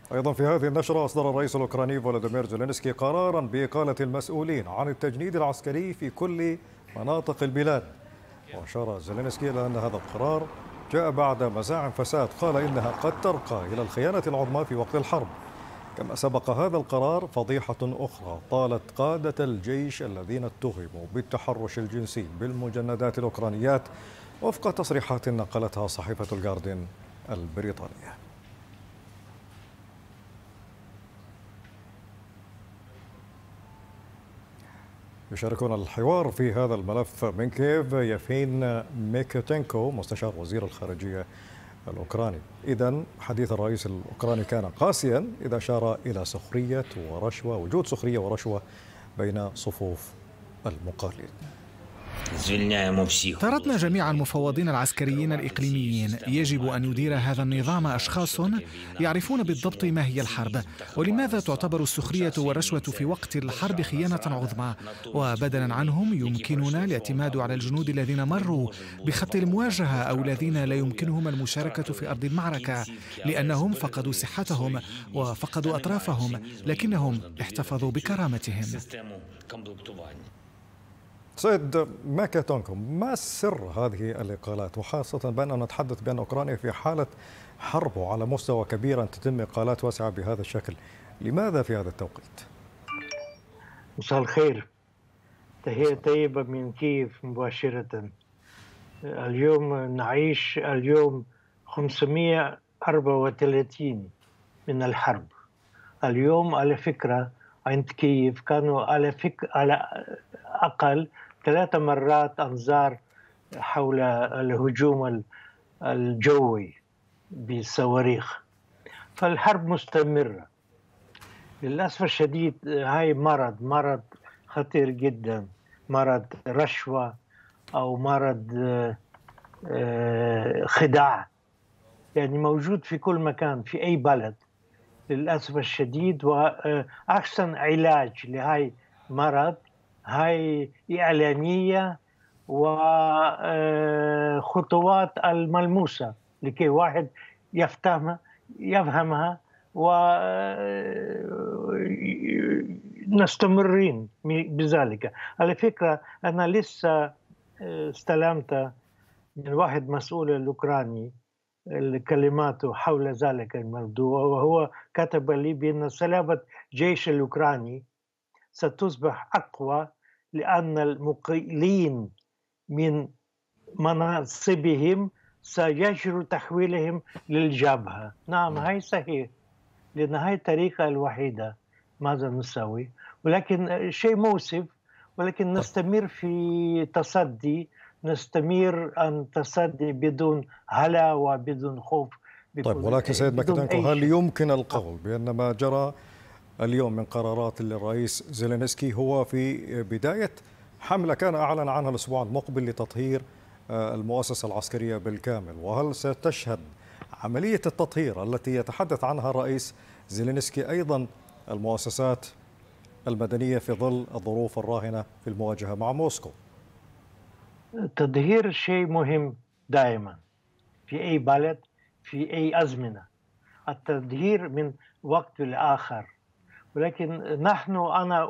أيضا في هذه النشرة أصدر الرئيس الأوكراني فولوديمير زيلينسكي قرارا بإقالة المسؤولين عن التجنيد العسكري في كل مناطق البلاد. وأشار زيلينسكي إلى أن هذا القرار جاء بعد مزاعم فساد قال إنها قد ترقى إلى الخيانة العظمى في وقت الحرب. كما سبق هذا القرار فضيحة أخرى طالت قادة الجيش الذين اتهموا بالتحرش الجنسي بالمجندات الأوكرانيات، وفق تصريحات نقلتها صحيفة الجارديان البريطانية. يشاركون الحوار في هذا الملف من كييف يافين ميكوتينكو مستشار وزير الخارجية الأوكراني. إذن حديث الرئيس الأوكراني كان قاسيا إذا أشار إلى سخرية ورشوة، وجود سخرية ورشوة بين صفوف المقاتلين. طردنا جميع المفوضين العسكريين الإقليميين. يجب أن يدير هذا النظام أشخاص يعرفون بالضبط ما هي الحرب، ولماذا تعتبر السخرية والرشوة في وقت الحرب خيانة عظمى. وبدلا عنهم يمكننا الاعتماد على الجنود الذين مروا بخط المواجهة أو الذين لا يمكنهم المشاركة في أرض المعركة لأنهم فقدوا صحتهم وفقدوا أطرافهم، لكنهم احتفظوا بكرامتهم. سيد ماكاتونكو، ما سر هذه الإقالات، وخاصة بأننا نتحدث بأن أوكرانيا في حالة حرب على مستوى كبير أن تتم إقالات واسعة بهذا الشكل، لماذا في هذا التوقيت؟ مساء الخير، تحية طيبة من كييف مباشرة. اليوم نعيش 534 من الحرب. اليوم على فكرة عند كييف كانوا على أقل 3 مرات أنظار حول الهجوم الجوي بالصواريخ، فالحرب مستمرة. للأسف الشديد هاي مرض خطير جدا، مرض رشوة أو مرض خداع، يعني موجود في كل مكان في أي بلد للأسف الشديد. وأحسن علاج لهاي مرض هاي إعلانية وخطوات الملموسة لكي واحد يفهمها ونستمرين بذلك. على فكرة أنا لسه استلمت من واحد مسؤول الأوكراني كلماته حول ذلك الموضوع، وهو كتب لي بأن سلامة الجيش الأوكراني ستصبح أقوى لأن المقيلين من مناصبهم سيجروا تحويلهم للجبهة. نعم، هاي صحيح، لأن هاي الطريقة الوحيدة. ماذا نسوي؟ ولكن شيء مؤسف، ولكن نستمر في تصدي، نستمر أن تصدي بدون هلع وبدون خوف. طيب، ولكن سيد ماكيتانكو، هل يمكن القول بأن ما جرى اليوم من قرارات للرئيس زيلينسكي هو في بداية حملة كان أعلن عنها الأسبوع المقبل لتطهير المؤسسة العسكرية بالكامل؟ وهل ستشهد عملية التطهير التي يتحدث عنها الرئيس زيلينسكي أيضا المؤسسات المدنية في ظل الظروف الراهنة في المواجهة مع موسكو؟ التطهير شيء مهم دائما في أي بلد في أي أزمنة، التطهير من وقت لآخر. ولكن أنا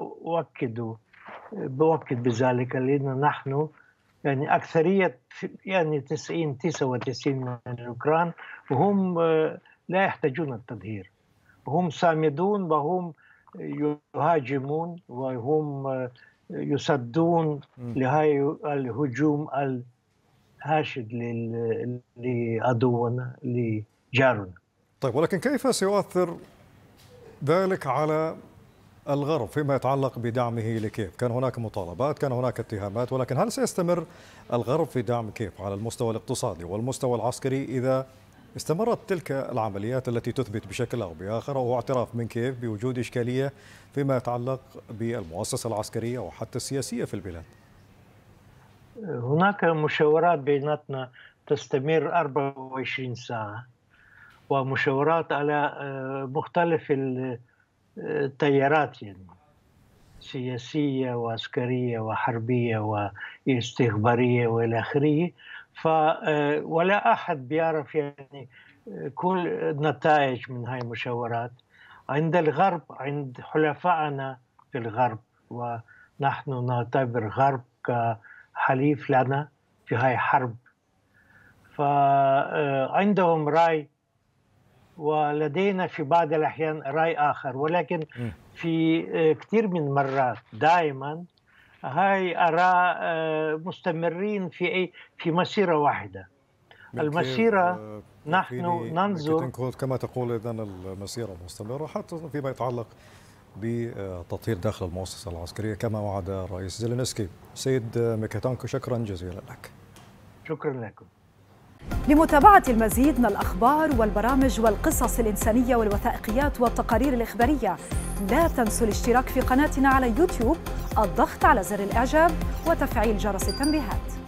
بؤكد بذلك، لأن نحن يعني أكثرية يعني 99 من الأوكران وهم لا يحتاجون التطهير، وهم صامدون وهم يهاجمون وهم يصدون لهاي الهجوم الحاشد لعدونا لجارنا. طيب، ولكن كيف سيؤثر ذلك على الغرب فيما يتعلق بدعمه لكييف؟ كان هناك مطالبات، كان هناك اتهامات، ولكن هل سيستمر الغرب في دعم كييف على المستوى الاقتصادي والمستوى العسكري إذا استمرت تلك العمليات التي تثبت بشكل أو بآخر وهو اعتراف من كييف بوجود إشكالية فيما يتعلق بالمؤسسة العسكرية وحتى السياسية في البلاد؟ هناك مشاورات بيناتنا تستمر 24 ساعة، ومشاورات على مختلف التيارات، يعني سياسية وعسكرية وحربية واستخبارية وإلى آخره. ولا أحد بيعرف يعني كل النتائج من هاي المشاورات، عند الغرب، عند حلفائنا في الغرب، ونحن نعتبر الغرب كحليف لنا في هاي حرب، فعندهم رأي ولدينا في بعض الأحيان رأي آخر، ولكن في كثير من المرات دائما هاي آراء مستمرين في مسيرة واحدة. المسيرة نحن ننظر كما تقول، إذن المسيرة مستمرة حتى فيما يتعلق بتطهير داخل المؤسسة العسكرية كما وعد الرئيس زيلينسكي. سيد ميكيتانكو، شكرا جزيلا لك. شكرا لكم. لمتابعة المزيد من الأخبار والبرامج والقصص الإنسانية والوثائقيات والتقارير الإخبارية، لا تنسوا الاشتراك في قناتنا على يوتيوب، الضغط على زر الإعجاب وتفعيل جرس التنبيهات.